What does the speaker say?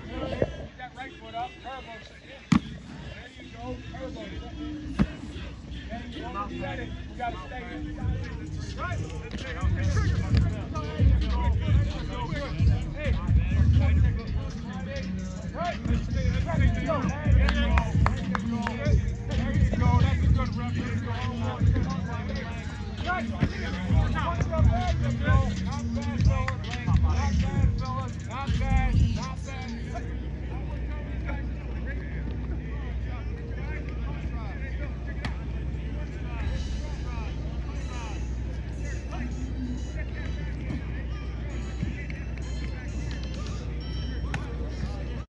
that right foot up, turbo. There you go, turbo. There you go, set it. We got to stay inside. Right. Hey. Right. There you go. There you go. That's a good rep. Right.